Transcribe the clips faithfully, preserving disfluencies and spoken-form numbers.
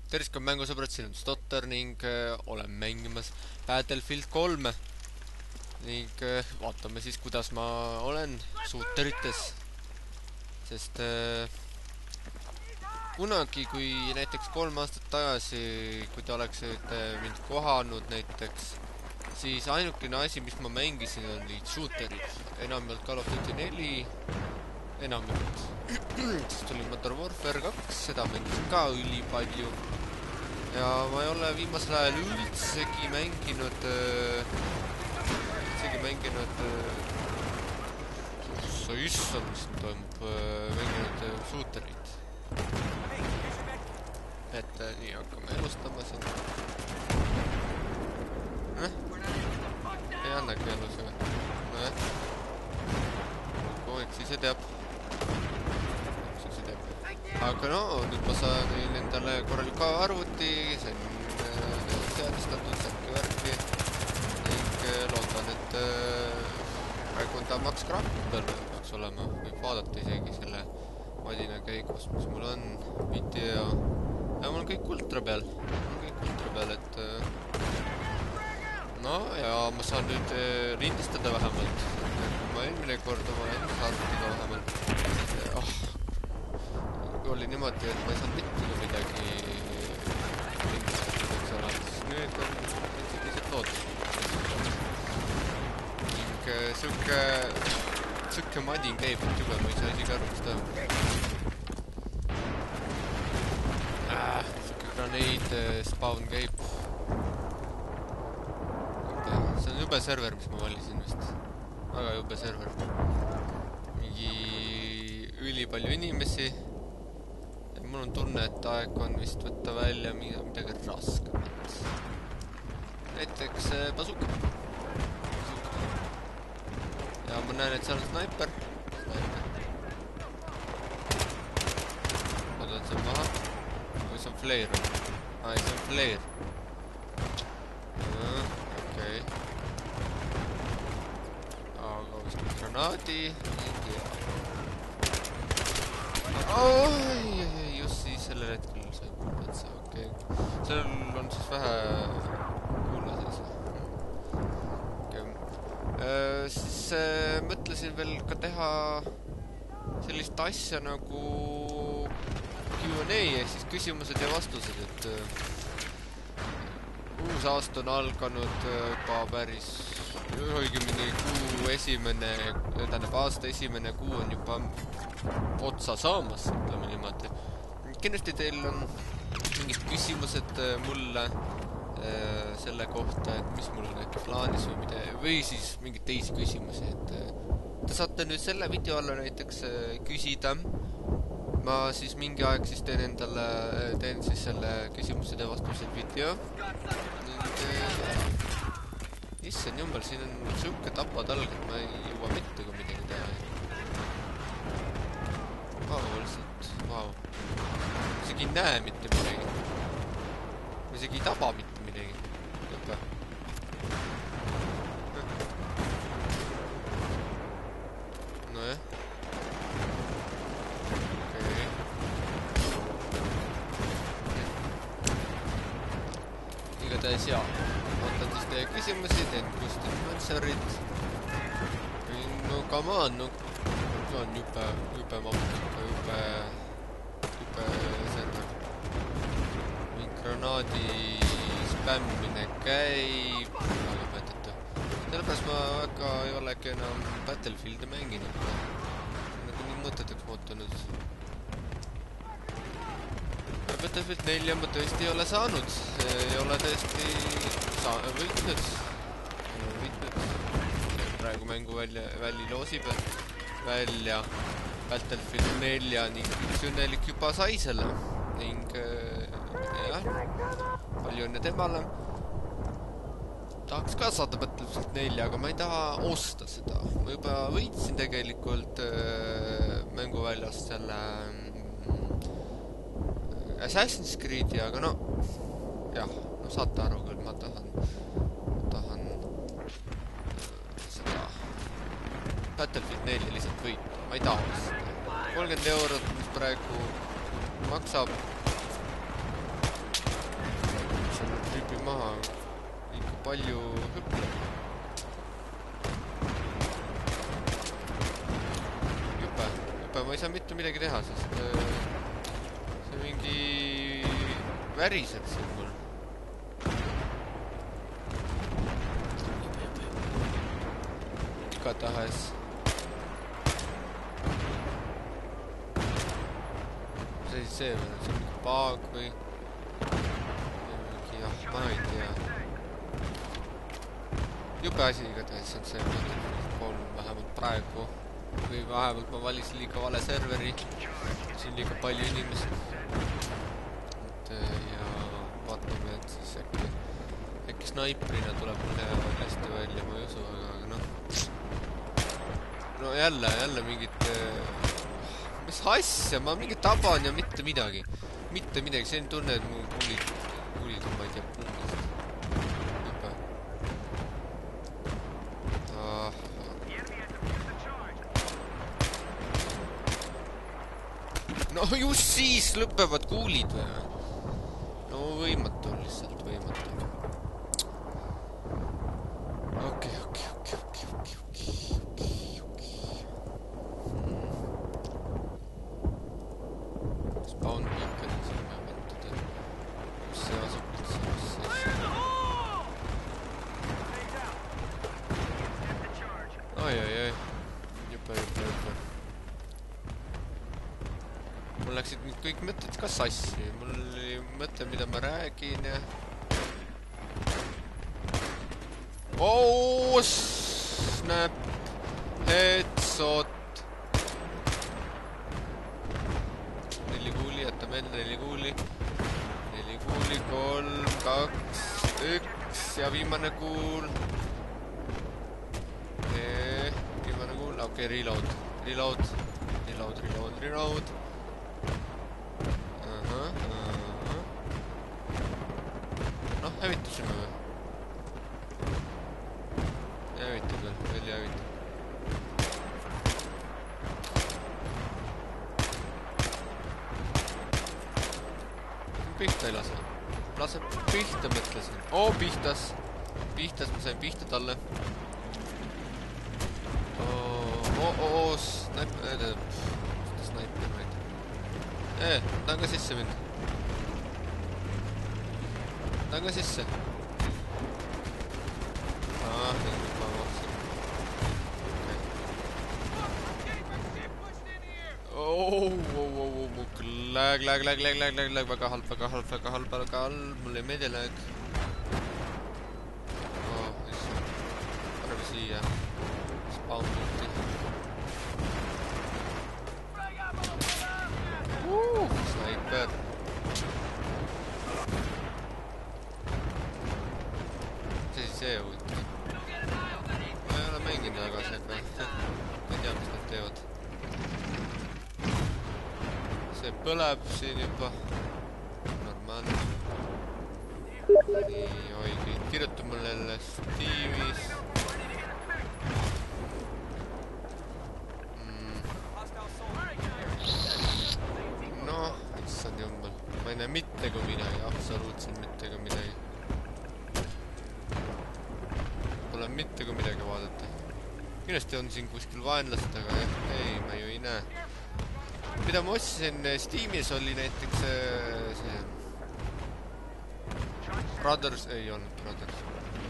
tervist mängusõbrad, siin on Stotter ning äh, olen mängimas Battlefield kolme ning äh, vaatame siis, kuidas ma olen suuterites, sest äh, kunagi, kui näiteks kolm aastat tagasi, kui te oleksite mind kohanud näiteks, siis ainukene asi, mis ma mängisin, olid shooterid, enamjaolt Call of Duty neli, enamjaolt siis tuli Modern Warfare kaks, seda mängisin ka ülipalju. Ja ma ei ole viimasel ajal üldsegi mänginud üldsegi mänginud sa issand, mis siin toimub, mänginud shooterid. Et nii, hakkame elustama siin. Eh? Ei annagi elusega. Nojah. Kogu siis ei teab. Siis ei teab. Aga no, nüüd ma saan endale korraliku arvuti, see on seadistatud säkki värki ning loodan, et praegu on ta Max Graphic peal peaks olema, võib vaadata isegi selle madina käigus, mis mul on video ja mul on kõik ultra peal, mul on kõik ultra peal, et no ja ma saan nüüd lindistada vähemalt, ma eelmine kord oma enda arvutiga vähemalt oh, oli niimoodi, et ma ei saanud mitte midagi lindistada, eks ole, siis nüüd on sellised lood ning siuke siuke madin käib, et juba ma ei saa isegi aru, mis toimub. Ah, siuke graneid spawn käib. See on jube server, mis ma valisin vist. Väga jube server. Mingi ülipalju inimesi. Ja mul on tunne, et aeg on vist võtta välja midagi raskemat. Näiteks bazooka. Ja ma näen, et seal on sniper. Sniper. Ma tahan see maha. Või see on flare. Aa, ei, see on flare. Ah, okei. Aga vist on granaadi. Ei tea. Oi, just siis sellel hetkel sai kuulda, et see okei. Sellel on siis vähe kuulla siis. Siis äh, mõtlesin veel ka teha sellist asja nagu Q and A ehk siis küsimused ja vastused, et äh, uus aasta on alganud juba päris õigemini kuu esimene, tähendab aasta esimene kuu on juba otsa saamas, ütleme niimoodi. Kindlasti teil on mingid küsimused mulle selle kohta, et mis mul on äkki plaanis või mida, või siis mingid teisi küsimusi, et te saate nüüd selle video alla näiteks küsida. Ma siis mingi aeg siis teen endale, teen siis selle küsimused ja vastused video. Issand jumbel, siin on siuke tapatalg, et ma ei jõua mitte kui midagi teha. Vau, lihtsalt, vau. Isegi ei näe mitte midagi. Ma isegi ei taba mitte midagi. Lõpe. Nojah. Okei. Igatahes jaa. Vaatan siis teie küsimusi, teen question answerid. No come on, no see on jube, jube mapuka, jube, jube see mingi granaadi spämmine käib, väga mõttetu. Sellepärast ma väga ei olegi enam Battlefieldi mänginud. Nagu nii mõteteks muutunud. Battlefield neli ma tõesti ei ole saanud. Ei ole tõesti sa võitnud. võitnud. Praegu mängu välja, väli loosib välja Battlefield nelja ning üks õnnelik juba sai selle. Ning jah, palju õnne temale. Tahaks ka saada Battlefield nelja, aga ma ei taha osta seda. Ma juba võitsin tegelikult mänguväljast selle Assassin's Creed'i, aga no jah, no saate aru küll, ma tahan ma tahan seda Battlefield neli lihtsalt võita, ma ei taha seda kolmkümmend eurot, mis praegu maksab maha. Liiga palju hüpleb. Jupe, jupe, ma ei saa mitte midagi teha, sest see mingi väriseb siin mul. Igatahes. See siis see või, see on mingi paag või mingi, jah, ma ei tea. Jupe asi igatahes on see, kolm vähemalt praegu või vähemalt ma valisin liiga vale serveri, siin liiga palju inimesi. Et ja vaatame, et siis äkki äkki snaiprina tuleb mulle hästi välja, ma ei usu, aga noh. No jälle, jälle mingid mis asja, ma mingi taban ja mitte midagi. Mitte midagi, see on tunne, et mu kuulid, kuulid, ma ei tea, pungist. Jupe. Ah. No just siis lõpevad kuulid või? No võimatu on lihtsalt, võimatu. Okei, okei, okei, okei, okei, okei, okei, okei. Spawn beacon siin ma võttada. Kus see asub üldse? Kus see asub? Ai, ai, ai. Jupe, jupe, jupe. Mul läksid nüüd kõik mõtted ka sassi. Mul oli mõte, mida ma räägin ja... Oh, snap. Headshot. Neli kuuli, jätame enne neli kuuli. Neli kuuli, kolm, kaks, üks ja viimane kuul. Viimane kuul, okei, okay, reload. Reload, reload, reload, reload. Aha, aha. Noh, hävitusime või? Hävitab veel, veel hävitab. Pihta ei lase. Lase pihta, mõtlesin. Oo, pihtas. Pihtas, ma sain pihta talle. Oo, oo, snaip... Snaiper, ma ei tea. Ee, ta on ka sisse mind. Ta on ka sisse. Ah, nüüd ma vaatasin. Oh, oh, oh, oh, lag, lag, lag, lag, lag, lag, lag, väga halb, väga halb, väga halb, väga halb, mul ei meedi lag. Oh, issand. Parem siia. Spawn punkti. Uh, sniper. See siis see huvitav. Ma ei ole mänginud väga seega. Ma ei tea, mis nad teevad. See põleb siin juba. Normaalne. Nii, oigi. Kirjuta mulle jälle Steamis. Mm. Noh, issand jumbel. Ma ei näe mitte kui midagi. Absoluutselt mitte kui midagi. Pole mitte kui midagi vaadata. Kindlasti on siin kuskil vaenlased, aga jah, ei, ma ju ei näe. Mida ma otsisin Steamis oli näiteks see Brothers, ei olnud Brothers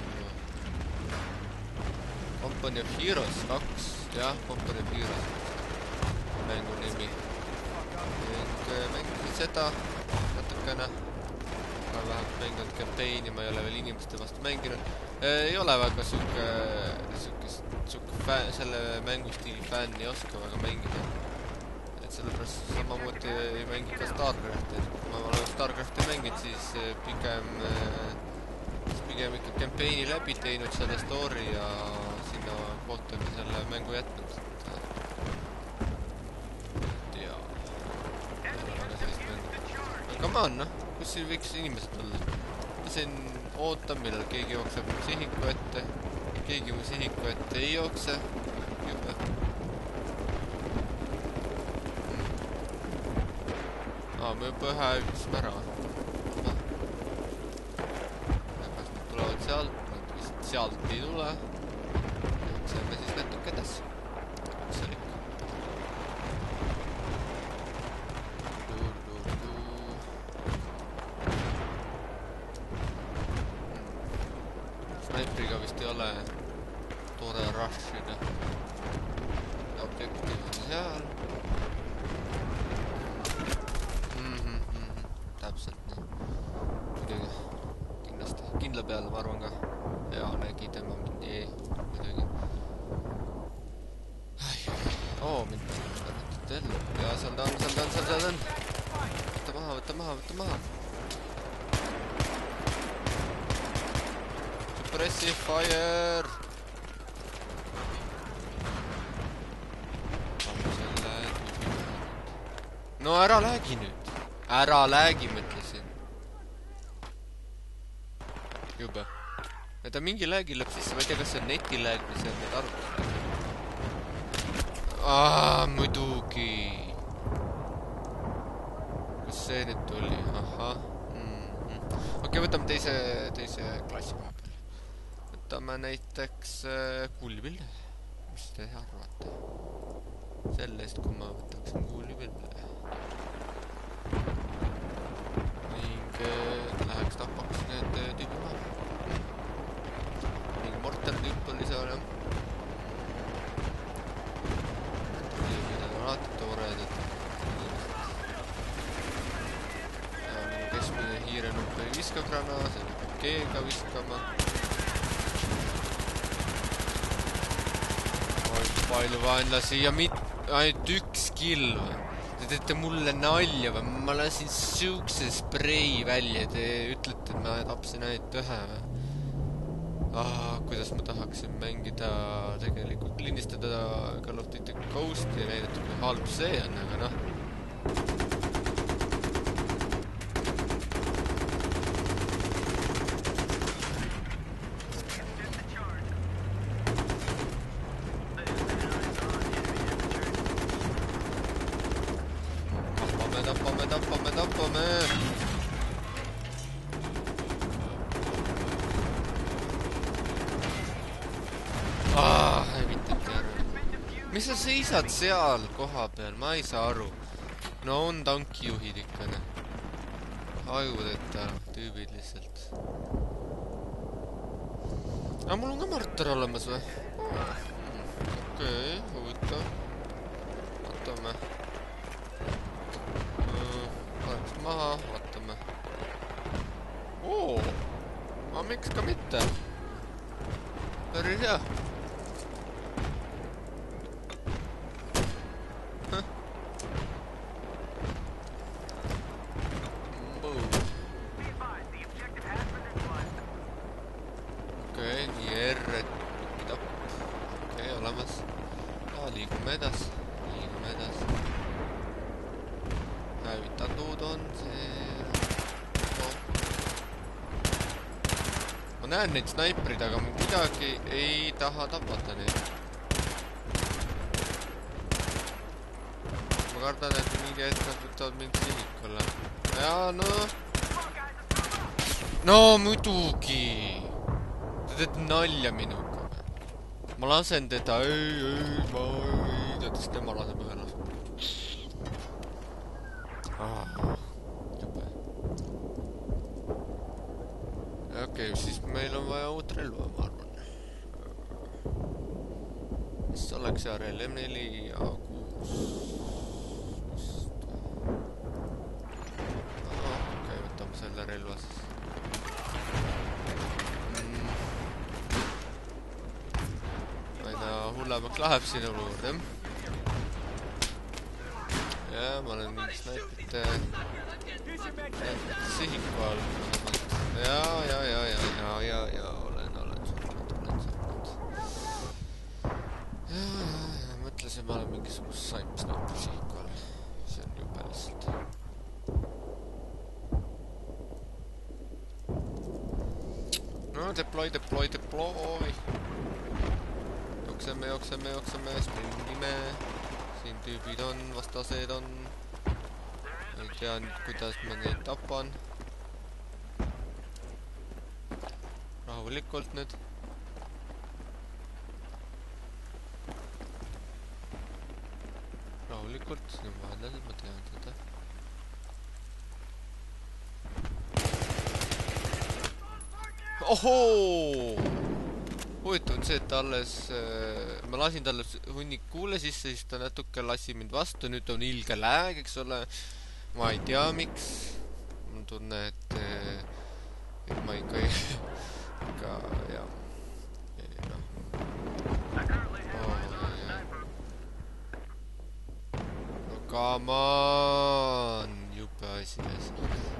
Company of Heroes kaks, jah, Company of Heroes mängu nimi. Mängisin seda natukene, aga vähemalt mänginud campaign'i, ma ei ole veel inimeste vastu mänginud. Ei ole väga siuke, siuke, siuke fän, selle mängustiili fänn ei oska väga mängida. Sellepärast samamoodi ei mängi ka Starcrafti. Kui ma olen Starcrafti mänginud, siis pigem, siis pigem ikka campaign'i läbi teinud selle story ja sinna kohta on selle mängu jätnud. Ja, ei ole väga sellist mängu. Aga come on, noh, kus siin võiks inimesed olla? Ma siin ootan, millal keegi jookseb mu sihiku ette. Keegi mu sihiku ette ei jookse. Jube. Aa, me juba ühe hävitasime ära. tulevad sealt, nad vist sealt ei tule. Jookseme siis natuke edasi. Üks oli. Snaipriga vist ei ole tore rushida. Objektiiv on seal. Mm-hmm, mm-hmm. Täpselt nii. Muidugi. Kindlasti. Kindla peale ma arvan ka. Ja nägi tema mind ei. Muidugi. Oo, mind seda mõtted jälle. Ja seal ta on, seal ta on, seal ta on. Võtta maha, võtta maha, võtta maha. Suppressive fire! No ära läägi nüüd. Ära läägi, mõtlesin. Jube. Ja ta mingi läägi lõpp sisse. Ma ei tea, kas see on neti lääg või see on need arvutus. Aa, muidugi. Kas see nüüd tuli? Aha. Mm-hmm. Okei, võtame teise, teise klassi vahepeal. Võtame näiteks kuulipilde. Mis te arvate? Sellest, kui ma võtaksin kuulipilde. Ning läheks tapaks need tüübi maha. Ning mortar tüüp oli seal, jah. Tüübid on alati tooredad. Ja minu keskmine hiirenupp ei viska grana, see on G-ga viskama. Oi, palju vaenlasi ja mit- ainult üks kill või? Te teete mulle nalja või? Ma lasin siukse sprei välja, te ütlete, et ma tapsin ainult ühe või? Ah, kuidas ma tahaksin mängida tegelikult lindistada Call of Duty Ghosti ja näidata, kui halb see on, aga noh. Tappame, tappame, tappame. Ah, ei vittu ära. Mis sa seisad seal koha peal? Ma ei saa aru. No on tankijuhid ikka, ne. Ajudeta tüübid lihtsalt. Aga mul on ka mortar olemas või? Okei, huvitav. Vaatame. Maha, vaatame. Oo! Ma miks ka mitte? Päris hea. Okei, nii R, et tapp. Okei, olemas. Ja, liigume edas. Liigume edas. Hävitatud on see... Ma näen neid snaiprid, aga ma kuidagi ei taha tapata neid. Ma kardan, et mingi hetk nad võtavad mind sinikule. Ja, no... No muidugi! Te teete nalja minuga. Ma lasen teda, ei, ei, ma ei... Tead, siis tema laseb ühe lasu. Ah, jube. Okei, siis meil on vaja uut relva, ma arvan. Mis oleks R L M neli ja kuus? Okei, võtame selle relva siis. Aina hullemaks läheb siin olukord, jah? Ja, ma olen mingi snaiprite sihiku all. Ja, ja, ja, ja, ja, ja, ja, olen, olen surnud, olen surnud. Ja, ja, mõtlesin, ma olen mingisugust saip snaipri sihiku all. See on jube lihtsalt. No, deploy, deploy, deploy. Jookseme, jookseme, jookseme, sprintime. Siin tüübid on, vastased on. Ei tea nüüd, kuidas ma neid tapan. rahulikult nüüd. Rahulikult, siin on vaenlased, ma tean seda. Ohoo! Huvitav on see, et alles äh, ma lasin talle hunnik kuule sisse, siis ta natuke lasi mind vastu, nüüd on ilge lääg, eks ole. Ma ei tea, miks. Mul tunne, et, äh, et ma ikka ei... ikka, jah. No. Oh, no come on! Juppe asi ees.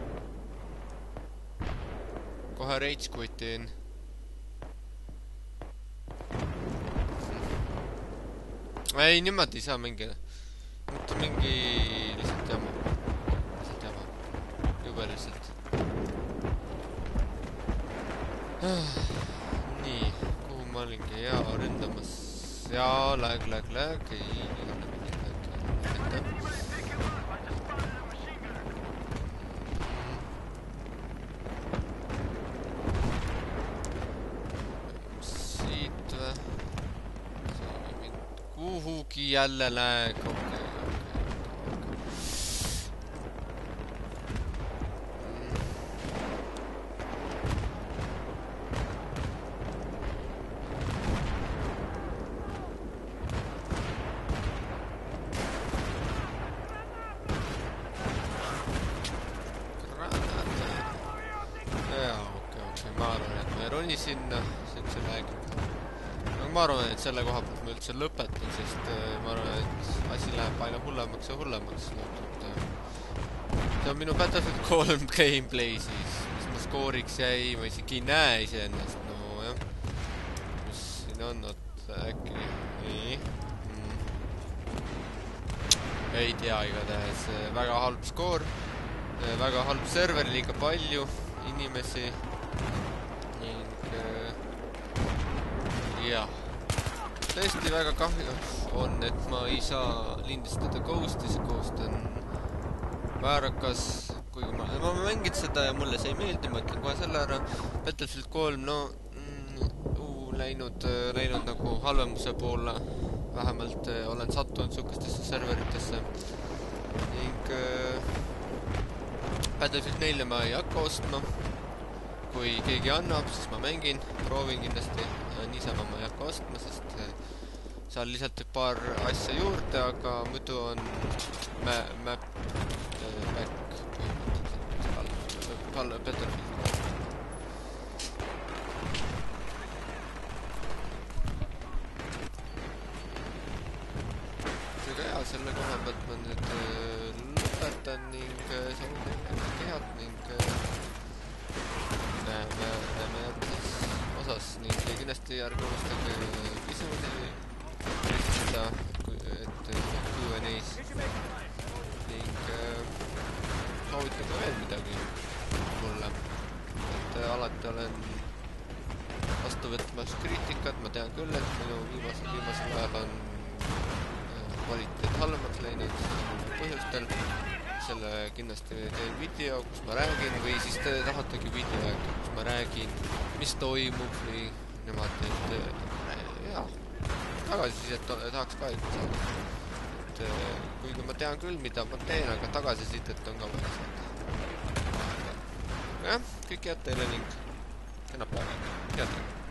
Kohe rage quit'in. Ei, niimoodi ei saa mängida. Mitte mingi lihtsalt jama. Lihtsalt jama. Jube lihtsalt. Nii, kuhu ma olingi? Jaa, ründamas. Jaa, lag, lag, lag. Ei, ei ole mingit lag. Siit või? Kuhugi jälle lag. Okei, okei, okei. Jaa, okei, okei. Ma arvan, et ma ei roni sinna. See lagib. Ma arvan, et selle koha pealt ma üldse lõpetan, sest ma arvan, et asi läheb aina hullemaks ja hullemaks. See on minu Battlefield kolm gameplay siis, mis ma skooriks jäi, ma isegi ei näe iseennast, no jah. Mis siin on, oot äkki, nii. Mm. Ei tea igatahes, väga halb skoor, väga halb server, liiga palju inimesi ning jah. Tõesti väga kahju on, et ma ei saa lindistada Ghosti, see Ghost on väärakas, kuigi ma, ma mängin seda ja mulle see ei meeldi, ma ütlen kohe selle ära. Battlefield kolm, no mm, uu, läinud, läinud nagu halvemuse poole, vähemalt äh, olen sattunud sukestesse serveritesse ning äh, Battlefield nelja ma ei hakka ostma. Kui keegi annab, siis ma mängin, proovin kindlasti, niisama ma ei hakka ostma, sest seal lihtsalt paar asja juurde, aga muidu on map back Battlefield. Aga jaa, selle koha pealt ma nüüd lõpetan ning sain teile head ning näeme, näeme järgmises osas ning kindlasti ärge unustage küsimusi esitada, et Q and A's ning soovitage veel midagi mulle, et alati olen vastu võtmas kriitikat, ma tean küll, et minu viimasel, viimasel ajal on kvaliteet halvemaks läinud põhjustel. Selle kindlasti teen video, kus ma räägin või siis te tahategi video, kus ma räägin, mis toimub või nemad, et jaa, tagasisidet tahaks ka ikka saada. Et kuigi ma tean küll, mida ma teen, aga tagasisidet on ka vaja saada. Jah, kõik head teile ning kena päeva. Head teile.